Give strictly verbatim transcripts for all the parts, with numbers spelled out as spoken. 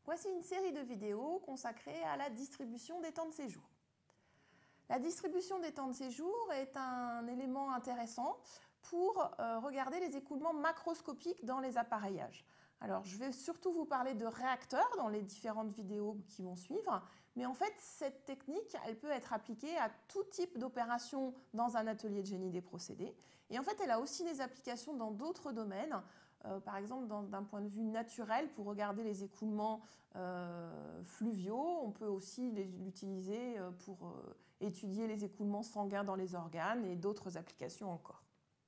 Voici une série de vidéos consacrées à la distribution des temps de séjour. La distribution des temps de séjour est un élément intéressant pour euh, regarder les écoulements macroscopiques dans les appareillages. Alors, je vais surtout vous parler de réacteurs dans les différentes vidéos qui vont suivre, mais en fait, cette technique, elle peut être appliquée à tout type d'opération dans un atelier de génie des procédés. Et en fait, elle a aussi des applications dans d'autres domaines, euh, par exemple d'un point de vue naturel pour regarder les écoulements euh, fluviaux. On peut aussi l'utiliser pour euh, étudier les écoulements sanguins dans les organes et d'autres applications encore.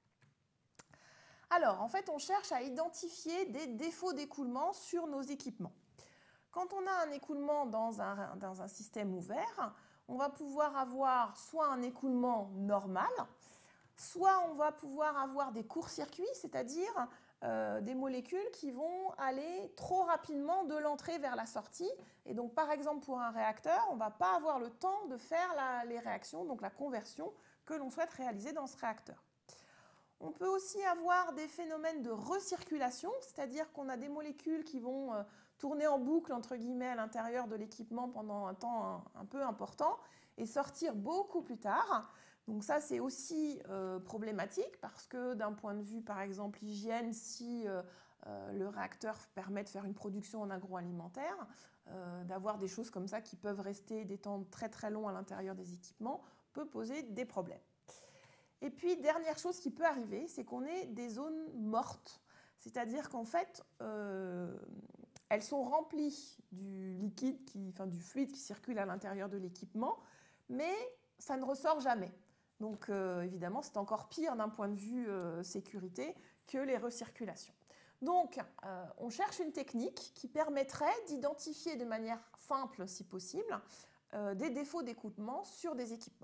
Alors, en fait, on cherche à identifier des défauts d'écoulement sur nos équipements. Quand on a un écoulement dans un, dans un système ouvert, on va pouvoir avoir soit un écoulement normal, soit on va pouvoir avoir des courts-circuits, c'est-à-dire euh, des molécules qui vont aller trop rapidement de l'entrée vers la sortie. Et donc, par exemple, pour un réacteur, on ne va pas avoir le temps de faire la, les réactions, donc la conversion que l'on souhaite réaliser dans ce réacteur. On peut aussi avoir des phénomènes de recirculation, c'est-à-dire qu'on a des molécules qui vont euh, tourner en boucle entre guillemets à l'intérieur de l'équipement pendant un temps un, un peu important et sortir beaucoup plus tard. Donc ça, c'est aussi euh, problématique parce que d'un point de vue, par exemple, hygiène, si euh, euh, le réacteur permet de faire une production en agroalimentaire, euh, d'avoir des choses comme ça qui peuvent rester des temps très très longs à l'intérieur des équipements peut poser des problèmes. Et puis, dernière chose qui peut arriver, c'est qu'on ait des zones mortes. C'est-à-dire qu'en fait, euh, elles sont remplies du liquide, qui, enfin du fluide qui circule à l'intérieur de l'équipement, mais ça ne ressort jamais. Donc, euh, évidemment, c'est encore pire d'un point de vue euh, sécurité que les recirculations. Donc, euh, on cherche une technique qui permettrait d'identifier de manière simple, si possible, euh, des défauts d'écoulement sur des équipements.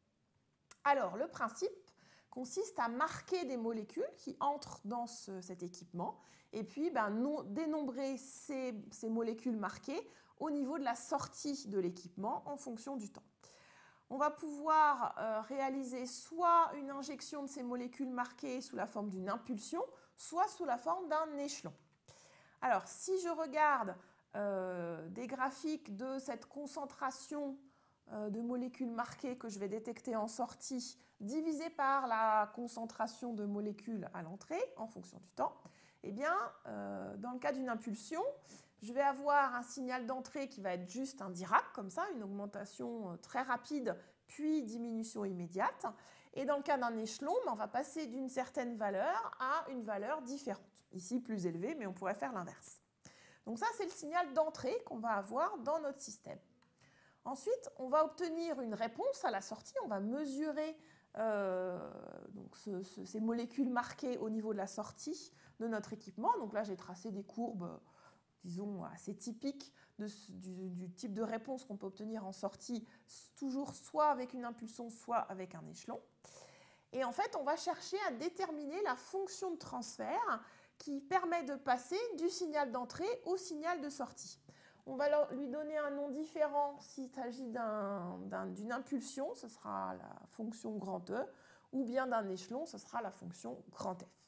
Alors, le principe consiste à marquer des molécules qui entrent dans ce, cet équipement et puis ben, non, dénombrer ces, ces molécules marquées au niveau de la sortie de l'équipement en fonction du temps. On va pouvoir euh, réaliser soit une injection de ces molécules marquées sous la forme d'une impulsion, soit sous la forme d'un échelon. Alors, si je regarde euh, des graphiques de cette concentration de molécules marquées que je vais détecter en sortie divisé par la concentration de molécules à l'entrée en fonction du temps, eh bien, euh, dans le cas d'une impulsion, je vais avoir un signal d'entrée qui va être juste un Dirac, comme ça, une augmentation très rapide, puis diminution immédiate. Et dans le cas d'un échelon, on va passer d'une certaine valeur à une valeur différente. Ici, plus élevée, mais on pourrait faire l'inverse. Donc ça, c'est le signal d'entrée qu'on va avoir dans notre système. Ensuite, on va obtenir une réponse à la sortie, on va mesurer euh, donc ce, ce, ces molécules marquées au niveau de la sortie de notre équipement. Donc là, j'ai tracé des courbes, disons, assez typiques de, du, du type de réponse qu'on peut obtenir en sortie, toujours soit avec une impulsion, soit avec un échelon. Et en fait, on va chercher à déterminer la fonction de transfert qui permet de passer du signal d'entrée au signal de sortie. On va lui donner un nom différent s'il s'agit d'un, d'un, d'une impulsion, ce sera la fonction grand E, ou bien d'un échelon, ce sera la fonction grand F.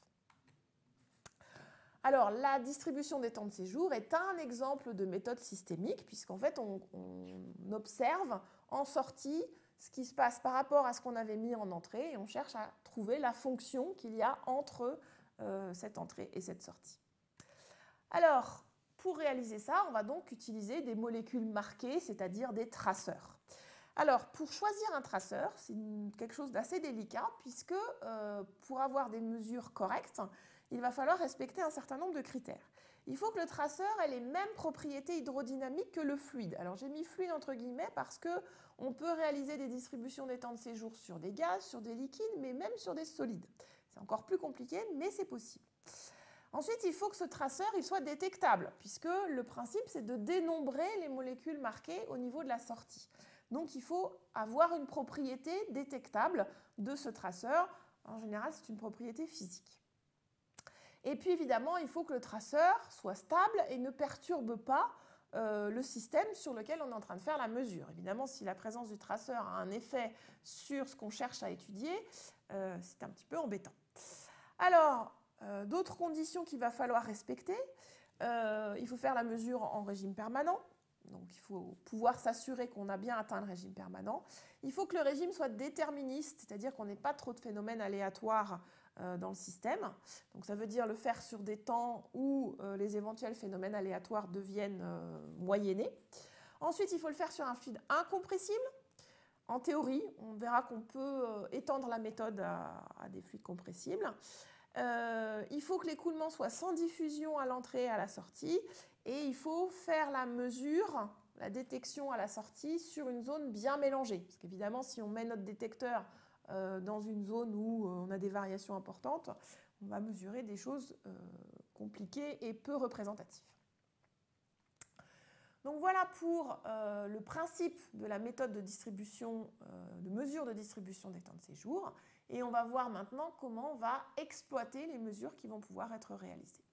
Alors, la distribution des temps de séjour est un exemple de méthode systémique, puisqu'en fait, on, on observe en sortie ce qui se passe par rapport à ce qu'on avait mis en entrée, et on cherche à trouver la fonction qu'il y a entre euh, cette entrée et cette sortie. Alors, pour réaliser ça, on va donc utiliser des molécules marquées, c'est-à-dire des traceurs. Alors, pour choisir un traceur, c'est quelque chose d'assez délicat, puisque euh, pour avoir des mesures correctes, il va falloir respecter un certain nombre de critères. Il faut que le traceur ait les mêmes propriétés hydrodynamiques que le fluide. Alors, j'ai mis fluide entre guillemets parce qu'on peut réaliser des distributions des temps de séjour sur des gaz, sur des liquides, mais même sur des solides. C'est encore plus compliqué, mais c'est possible. Ensuite, il faut que ce traceur il soit détectable, puisque le principe, c'est de dénombrer les molécules marquées au niveau de la sortie. Donc, il faut avoir une propriété détectable de ce traceur. En général, c'est une propriété physique. Et puis, évidemment, il faut que le traceur soit stable et ne perturbe pas euh, le système sur lequel on est en train de faire la mesure. Évidemment, si la présence du traceur a un effet sur ce qu'on cherche à étudier, euh, c'est un petit peu embêtant. Alors, Euh, d'autres conditions qu'il va falloir respecter, Euh, il faut faire la mesure en régime permanent. Donc, il faut pouvoir s'assurer qu'on a bien atteint le régime permanent. Il faut que le régime soit déterministe, c'est-à-dire qu'on n'ait pas trop de phénomènes aléatoires euh, dans le système. Donc, ça veut dire le faire sur des temps où euh, les éventuels phénomènes aléatoires deviennent euh, moyennés. Ensuite, il faut le faire sur un fluide incompressible. En théorie, on verra qu'on peut euh, étendre la méthode à, à des fluides compressibles. Euh, il faut que l'écoulement soit sans diffusion à l'entrée et à la sortie. Et il faut faire la mesure, la détection à la sortie sur une zone bien mélangée. Parce qu'évidemment, si on met notre détecteur euh, dans une zone où euh, on a des variations importantes, on va mesurer des choses euh, compliquées et peu représentatives. Donc voilà pour euh, le principe de la méthode de distribution, euh, de mesure de distribution des temps de séjour. Et on va voir maintenant comment on va exploiter les mesures qui vont pouvoir être réalisées.